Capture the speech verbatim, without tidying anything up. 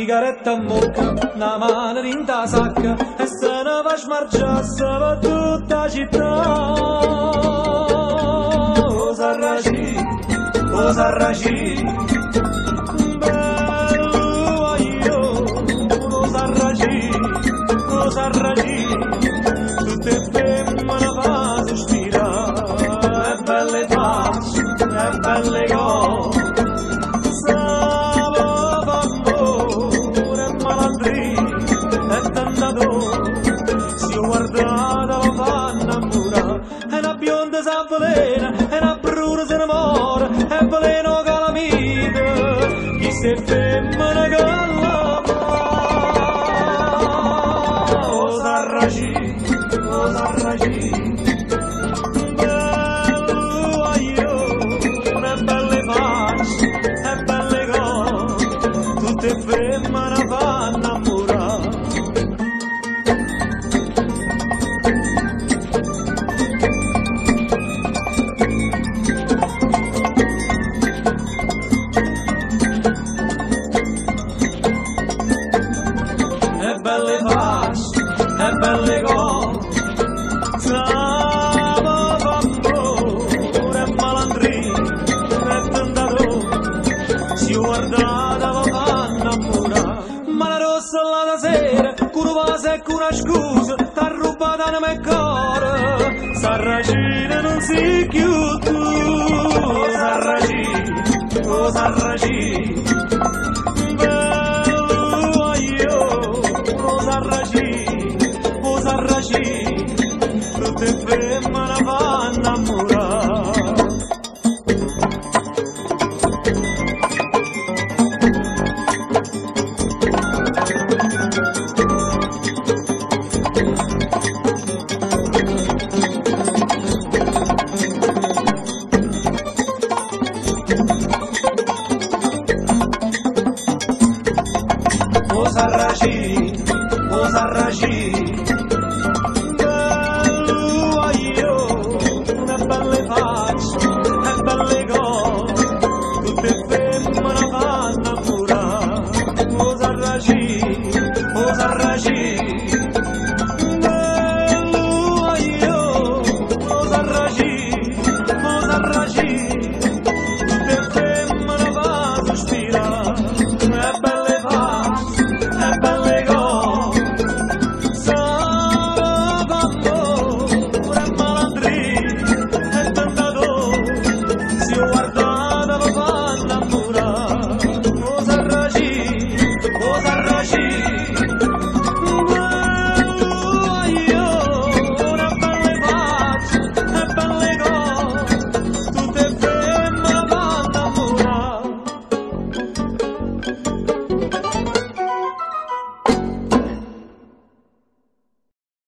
sigaretta in bocca, una mano in ta sacca e se ne va smargiasse per tutta la città. O Sarraci, o Sarraci, bello aio, o Sarraci, o Sarraci, tutte femmine fa sospirare, e belle facce, e belle cose. Si guardata la fa innamorare, e una bionda s'avvelena, e una bruna se ne muore, e veleno che la mite, chi se femmina che la fa. O Sarraci, o Sarraci, bello aio, e belle facce, e belle cose, tutte femmine fa innamorare. Belle facce e belle cose, siamo d'amore e malandrini e tentatori, si guardata la fa innamorare, ma la rossa là da sera, con una secca una scusa, t'ha rubata nel mio cuore, Sarracina non si chiude, o Sarraci, o Sarraci. Sarraci, tutte femmine vanno innamorate.